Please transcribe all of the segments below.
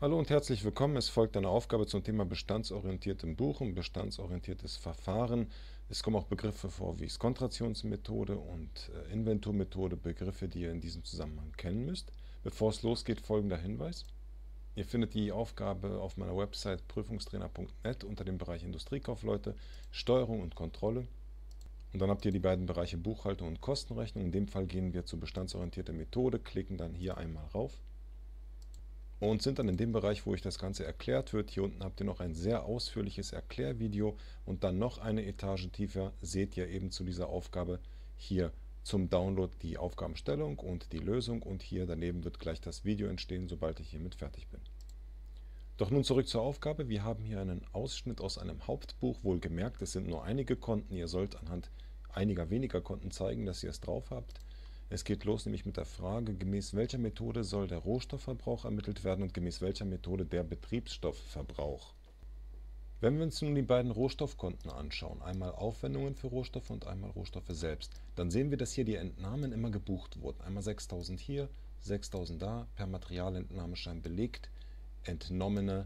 Hallo und herzlich willkommen. Es folgt eine Aufgabe zum Thema bestandsorientiertem Buchen, bestandsorientiertes Verfahren. Es kommen auch Begriffe vor wie Skontrationsmethode und Inventurmethode, Begriffe, die ihr in diesem Zusammenhang kennen müsst. Bevor es losgeht, folgender Hinweis. Ihr findet die Aufgabe auf meiner Website prüfungstrainer.net unter dem Bereich Industriekaufleute, Steuerung und Kontrolle. Und dann habt ihr die beiden Bereiche Buchhaltung und Kostenrechnung. In dem Fall gehen wir zu bestandsorientierter Methode, klicken dann hier einmal rauf und sind dann in dem Bereich, wo euch das Ganze erklärt wird. Hier unten habt ihr noch ein sehr ausführliches Erklärvideo und dann noch eine Etage tiefer seht ihr eben zu dieser Aufgabe hier zum Download die Aufgabenstellung und die Lösung, und hier daneben wird gleich das Video entstehen, sobald ich hiermit fertig bin. Doch nun zurück zur Aufgabe. Wir haben hier einen Ausschnitt aus einem Hauptbuch, wohlgemerkt, es sind nur einige Konten. Ihr sollt anhand einiger weniger Konten zeigen, dass ihr es drauf habt. Es geht los nämlich mit der Frage, gemäß welcher Methode soll der Rohstoffverbrauch ermittelt werden und gemäß welcher Methode der Betriebsstoffverbrauch. Wenn wir uns nun die beiden Rohstoffkonten anschauen, einmal Aufwendungen für Rohstoffe und einmal Rohstoffe selbst, dann sehen wir, dass hier die Entnahmen immer gebucht wurden. Einmal 6.000 hier, 6.000 da, per Materialentnahmeschein belegt, die entnommene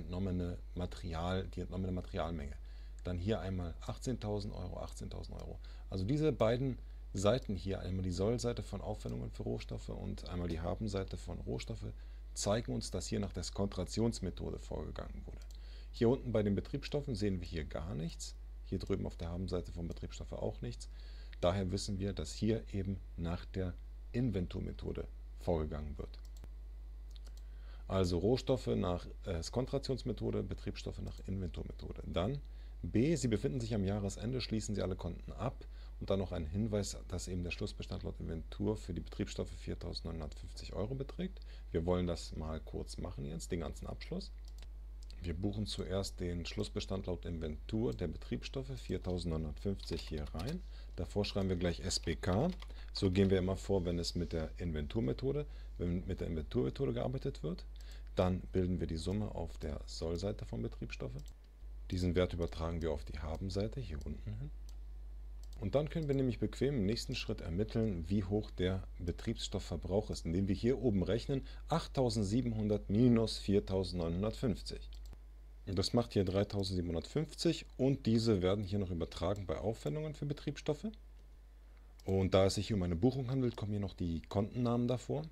Materialmenge. Dann hier einmal 18.000 Euro, 18.000 Euro. Also diese beiden Seiten hier, einmal die Sollseite von Aufwendungen für Rohstoffe und einmal die Habenseite von Rohstoffe, zeigen uns, dass hier nach der Skontrationsmethode vorgegangen wurde. Hier unten bei den Betriebsstoffen sehen wir hier gar nichts, hier drüben auf der Habenseite von Betriebsstoffe auch nichts. Daher wissen wir, dass hier eben nach der Inventurmethode vorgegangen wird. Also Rohstoffe nach Skontrationsmethode, Betriebsstoffe nach Inventurmethode. Dann B, Sie befinden sich am Jahresende, schließen Sie alle Konten ab. Und dann noch ein Hinweis, dass eben der Schlussbestand laut Inventur für die Betriebsstoffe 4.950 Euro beträgt. Wir wollen das mal kurz machen jetzt, den ganzen Abschluss. Wir buchen zuerst den Schlussbestand laut Inventur der Betriebsstoffe 4.950 hier rein. Davor schreiben wir gleich SBK. So gehen wir immer vor, wenn mit der Inventurmethode gearbeitet wird. Dann bilden wir die Summe auf der Sollseite von Betriebsstoffe. Diesen Wert übertragen wir auf die Habenseite hier unten hin. Und dann können wir nämlich bequem im nächsten Schritt ermitteln, wie hoch der Betriebsstoffverbrauch ist, indem wir hier oben rechnen 8.700 minus 4.950. Das macht hier 3.750 und diese werden hier noch übertragen bei Aufwendungen für Betriebsstoffe. Und da es sich hier um eine Buchung handelt, kommen hier noch die Kontennamen davor.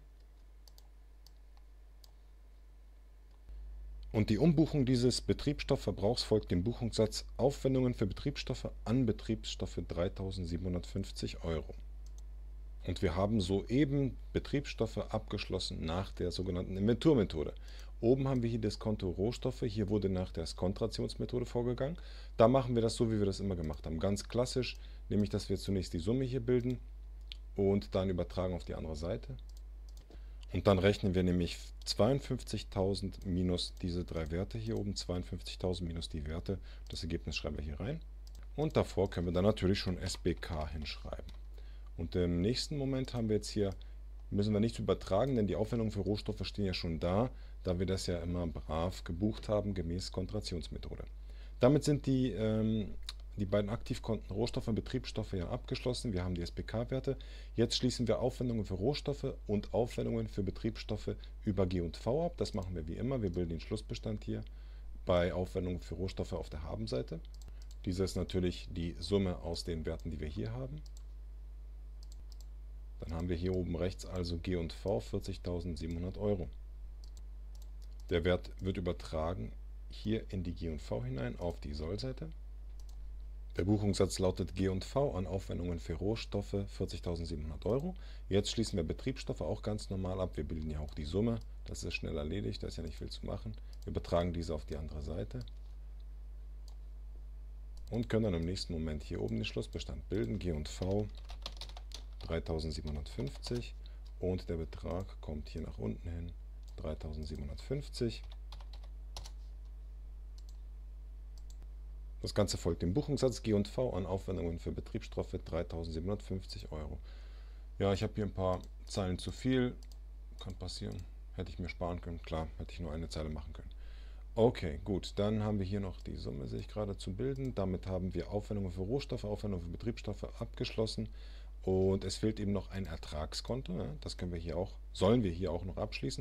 Und die Umbuchung dieses Betriebsstoffverbrauchs folgt dem Buchungssatz Aufwendungen für Betriebsstoffe an Betriebsstoffe 3.750 Euro. Und wir haben soeben Betriebsstoffe abgeschlossen nach der sogenannten Inventurmethode. Oben haben wir hier das Konto Rohstoffe, hier wurde nach der Skontrationsmethode vorgegangen. Da machen wir das so, wie wir das immer gemacht haben, ganz klassisch, nämlich dass wir zunächst die Summe hier bilden und dann übertragen auf die andere Seite. Und dann rechnen wir nämlich 52.000 minus diese drei Werte hier oben, 52.000 minus die Werte, das Ergebnis schreiben wir hier rein. Und davor können wir dann natürlich schon SBK hinschreiben. Und im nächsten Moment haben wir jetzt hier, müssen wir nichts übertragen, denn die Aufwendungen für Rohstoffe stehen ja schon da wir das ja immer brav gebucht haben, gemäß Kontrationsmethode. Damit sind die beiden Aktivkonten Rohstoffe und Betriebsstoffe ja abgeschlossen. Wir haben die SBK-Werte. Jetzt schließen wir Aufwendungen für Rohstoffe und Aufwendungen für Betriebsstoffe über G&V ab. Das machen wir wie immer. Wir bilden den Schlussbestand hier bei Aufwendungen für Rohstoffe auf der Habenseite. Diese ist natürlich die Summe aus den Werten, die wir hier haben. Dann haben wir hier oben rechts also G&V 40.700 Euro. Der Wert wird übertragen hier in die G&V hinein auf die Sollseite. Der Buchungssatz lautet G&V an Aufwendungen für Rohstoffe 40.700 Euro. Jetzt schließen wir Betriebsstoffe auch ganz normal ab. Wir bilden ja auch die Summe. Das ist schnell erledigt, da ist ja nicht viel zu machen. Wir übertragen diese auf die andere Seite und können dann im nächsten Moment hier oben den Schlussbestand bilden. G&V 3.750 und der Betrag kommt hier nach unten hin. 3.750. Das Ganze folgt dem Buchungssatz G&V an Aufwendungen für Betriebsstoffe 3.750 Euro. Ja, ich habe hier ein paar Zeilen zu viel. Kann passieren. Hätte ich mir sparen können. Klar, hätte ich nur eine Zeile machen können. Okay, gut. Dann haben wir hier noch die Summe, sehe ich gerade, zu bilden. Damit haben wir Aufwendungen für Rohstoffe, Aufwendungen für Betriebsstoffe abgeschlossen. Und es fehlt eben noch ein Ertragskonto. Ja, das können wir hier auch, sollen wir hier auch noch abschließen.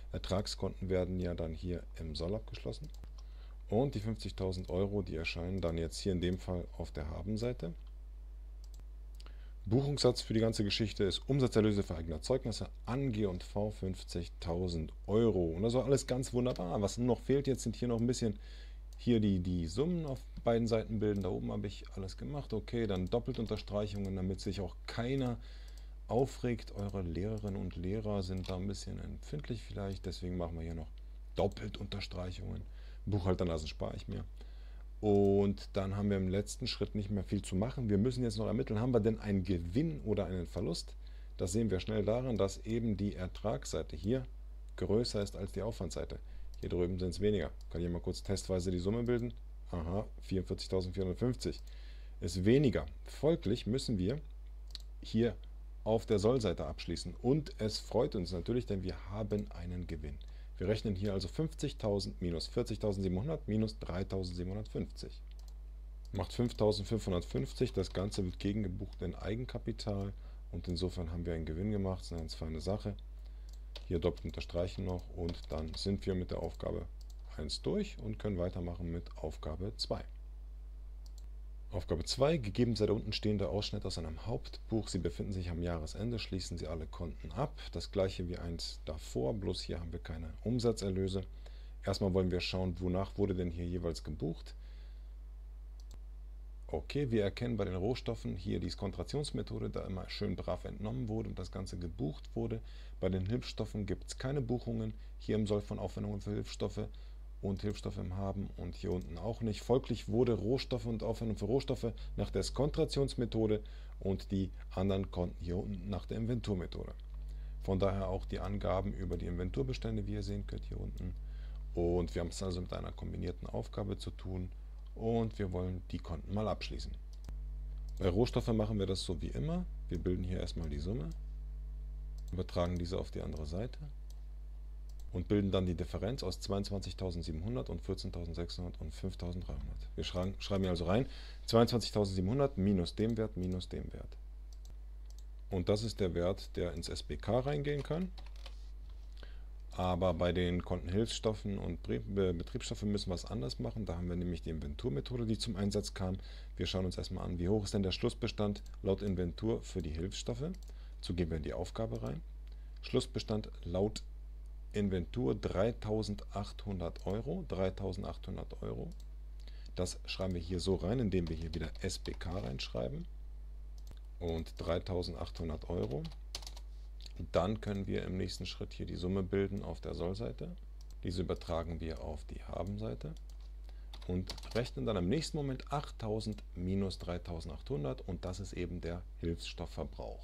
Ertragskonten werden ja dann hier im Soll abgeschlossen. Und die 50.000 Euro, die erscheinen dann jetzt hier in dem Fall auf der Habenseite. Buchungssatz für die ganze Geschichte ist Umsatzerlöse für eigene Erzeugnisse an G&V 50.000 Euro. Und das war alles ganz wunderbar. Was noch fehlt jetzt, sind hier noch ein bisschen hier die Summen auf beiden Seiten bilden. Da oben habe ich alles gemacht. Okay, dann Doppeltunterstreichungen, damit sich auch keiner aufregt. Eure Lehrerinnen und Lehrer sind da ein bisschen empfindlich vielleicht. Deswegen machen wir hier noch Doppeltunterstreichungen. Buchhalterlassen spare ich mir. Und dann haben wir im letzten Schritt nicht mehr viel zu machen. Wir müssen jetzt noch ermitteln, haben wir denn einen Gewinn oder einen Verlust? Das sehen wir schnell daran, dass eben die Ertragsseite hier größer ist als die Aufwandsseite. Hier drüben sind es weniger. Kann ich mal kurz testweise die Summe bilden? Aha, 44.450 ist weniger. Folglich müssen wir hier auf der Sollseite abschließen. Und es freut uns natürlich, denn wir haben einen Gewinn. Wir rechnen hier also 50.000 minus 40.700 minus 3.750. Macht 5.550. Das Ganze wird gegengebucht in Eigenkapital. Und insofern haben wir einen Gewinn gemacht. Das ist eine ganz feine Sache. Hier doppelt unterstreichen noch. Und dann sind wir mit der Aufgabe 1 durch und können weitermachen mit Aufgabe 2. Aufgabe 2, gegeben sei der unten stehende Ausschnitt aus einem Hauptbuch. Sie befinden sich am Jahresende, schließen Sie alle Konten ab. Das gleiche wie eins davor, bloß hier haben wir keine Umsatzerlöse. Erstmal wollen wir schauen, wonach wurde denn hier jeweils gebucht. Okay, wir erkennen bei den Rohstoffen hier die Skontationsmethode, da immer schön brav entnommen wurde und das Ganze gebucht wurde. Bei den Hilfsstoffen gibt es keine Buchungen, hier im Soll von Aufwendungen für Hilfsstoffe und Hilfsstoffe im Haben und hier unten auch nicht. Folglich wurde Rohstoffe und Aufwendung für Rohstoffe nach der Skontationsmethode und die anderen Konten hier unten nach der Inventurmethode. Von daher auch die Angaben über die Inventurbestände, wie ihr sehen könnt hier unten. Und wir haben es also mit einer kombinierten Aufgabe zu tun und wir wollen die Konten mal abschließen. Bei Rohstoffe machen wir das so wie immer. Wir bilden hier erstmal die Summe, übertragen diese auf die andere Seite und bilden dann die Differenz aus 22.700 und 14.600 und 5.300. Wir schreiben hier also rein 22.700 minus dem Wert minus dem Wert. Und das ist der Wert, der ins SBK reingehen kann. Aber bei den Kontenhilfsstoffen und Betriebsstoffen müssen wir es anders machen. Da haben wir nämlich die Inventurmethode, die zum Einsatz kam. Wir schauen uns erstmal an, wie hoch ist denn der Schlussbestand laut Inventur für die Hilfsstoffe. Dazu geben wir in die Aufgabe rein. Schlussbestand laut Inventur 3.800 Euro. 3.800 Euro. Das schreiben wir hier so rein, indem wir hier wieder SBK reinschreiben. Und 3.800 Euro. Dann können wir im nächsten Schritt hier die Summe bilden auf der Sollseite. Diese übertragen wir auf die Habenseite und rechnen dann im nächsten Moment 8.000 minus 3.800 und das ist eben der Hilfsstoffverbrauch.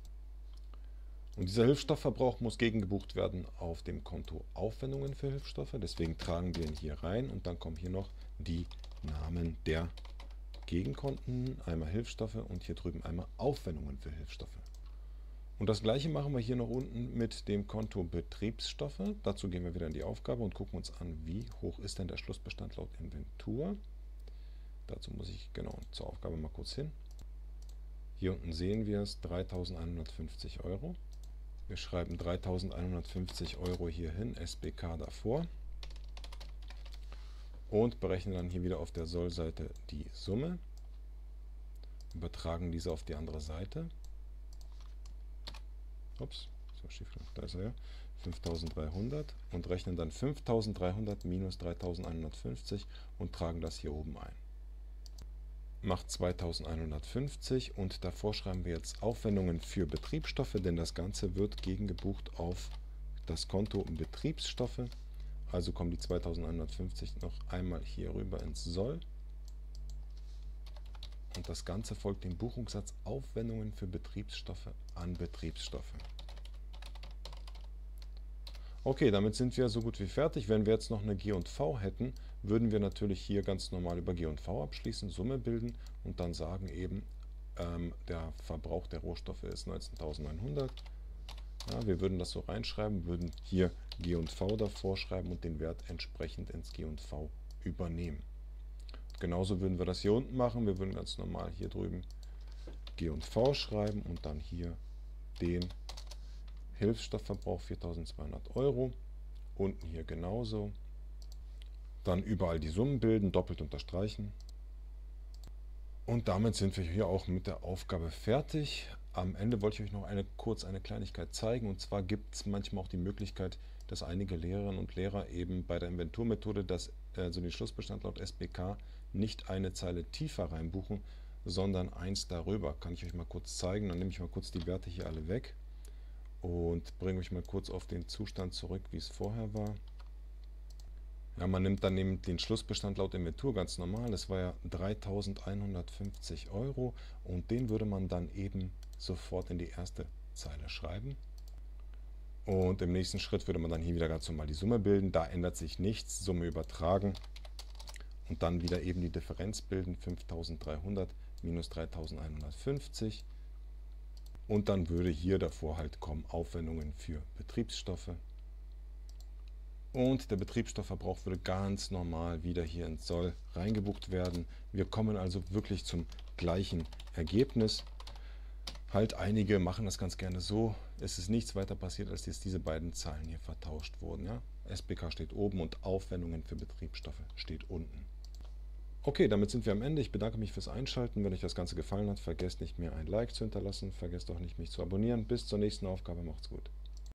Und dieser Hilfsstoffverbrauch muss gegengebucht werden auf dem Konto Aufwendungen für Hilfsstoffe. Deswegen tragen wir ihn hier rein und dann kommen hier noch die Namen der Gegenkonten. Einmal Hilfsstoffe und hier drüben einmal Aufwendungen für Hilfsstoffe. Und das gleiche machen wir hier noch unten mit dem Konto Betriebsstoffe. Dazu gehen wir wieder in die Aufgabe und gucken uns an, wie hoch ist denn der Schlussbestand laut Inventur. Dazu muss ich genau zur Aufgabe mal kurz hin. Hier unten sehen wir es, 3.150 Euro. Wir schreiben 3.150 Euro hier hin, SBK davor. Und berechnen dann hier wieder auf der Sollseite die Summe. Übertragen diese auf die andere Seite. Ups, so schief, da ist er ja. 5.300 und rechnen dann 5.300 minus 3.150 und tragen das hier oben ein. Macht 2.150 und davor schreiben wir jetzt Aufwendungen für Betriebsstoffe, denn das Ganze wird gegengebucht auf das Konto Betriebsstoffe. Also kommen die 2.150 noch einmal hier rüber ins Soll. Und das Ganze folgt dem Buchungssatz Aufwendungen für Betriebsstoffe an Betriebsstoffe. Okay, damit sind wir so gut wie fertig. Wenn wir jetzt noch eine G&V hätten, würden wir natürlich hier ganz normal über G&V abschließen, Summe bilden und dann sagen eben, der Verbrauch der Rohstoffe ist 19.900. Ja, wir würden das so reinschreiben, würden hier G&V davor schreiben und den Wert entsprechend ins G&V übernehmen. Genauso würden wir das hier unten machen. Wir würden ganz normal hier drüben G&V schreiben und dann hier den Hilfsstoffverbrauch 4.200 Euro. unten hier genauso. Dann überall die Summen bilden, doppelt unterstreichen. Und damit sind wir hier auch mit der Aufgabe fertig. Am Ende wollte ich euch noch kurz eine Kleinigkeit zeigen. Und zwar gibt es manchmal auch die Möglichkeit, dass einige Lehrerinnen und Lehrer eben bei der Inventurmethode also den Schlussbestand laut SPK nicht eine Zeile tiefer reinbuchen, sondern eins darüber. Kann ich euch mal kurz zeigen. Dann nehme ich mal kurz die Werte hier alle weg und bringe euch mal kurz auf den Zustand zurück, wie es vorher war. Ja, man nimmt dann eben den Schlussbestand laut Inventur ganz normal, das war ja 3.150 Euro und den würde man dann eben sofort in die erste Zeile schreiben. Und im nächsten Schritt würde man dann hier wieder ganz normal die Summe bilden, da ändert sich nichts, Summe übertragen und dann wieder eben die Differenz bilden, 5.300 minus 3.150 und dann würde hier davor halt kommen Aufwendungen für Betriebsstoffe. Und der Betriebsstoffverbrauch würde ganz normal wieder hier ins Soll reingebucht werden. Wir kommen also wirklich zum gleichen Ergebnis. Halt einige machen das ganz gerne so. Es ist nichts weiter passiert, als dass diese beiden Zahlen hier vertauscht wurden. Ja? SPK steht oben und Aufwendungen für Betriebsstoffe steht unten. Okay, damit sind wir am Ende. Ich bedanke mich fürs Einschalten. Wenn euch das Ganze gefallen hat, vergesst nicht, mir ein Like zu hinterlassen. Vergesst auch nicht, mich zu abonnieren. Bis zur nächsten Aufgabe. Macht's gut.